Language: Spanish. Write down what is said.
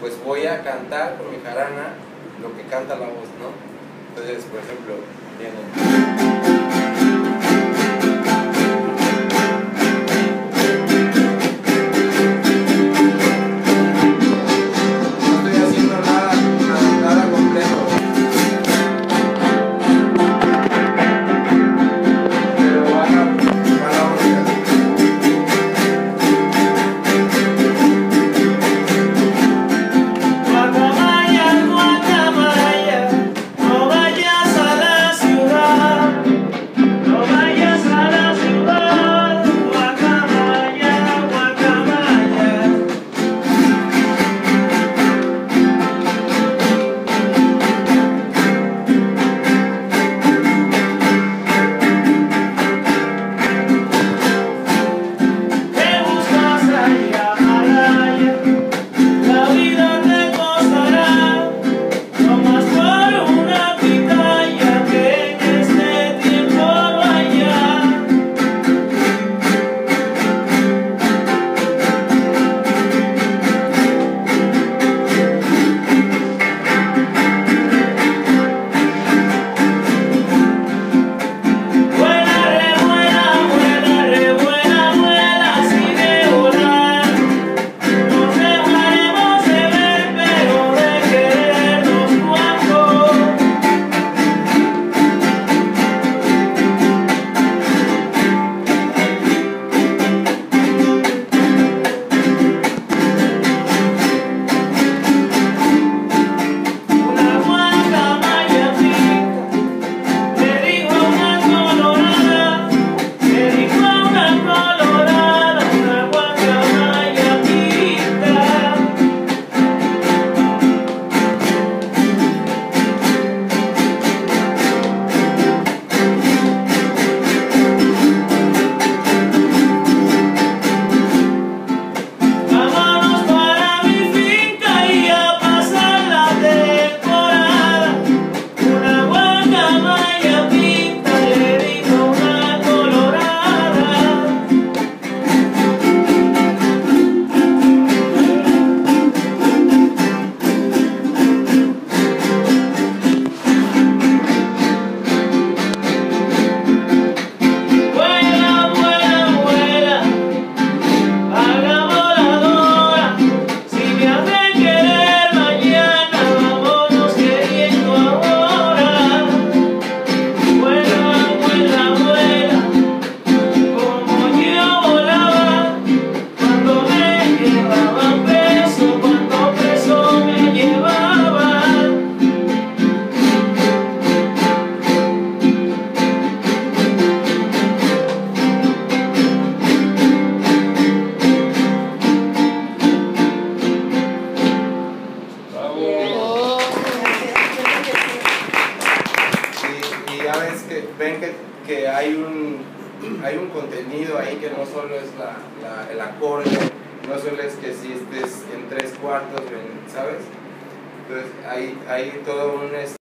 pues voy a cantar con mi jarana lo que canta la voz, ¿no? Entonces, por ejemplo, viene... Ven que hay un contenido ahí que no solo es el acorde, no solo es que si estés en 3/4, ¿sabes? Entonces hay todo un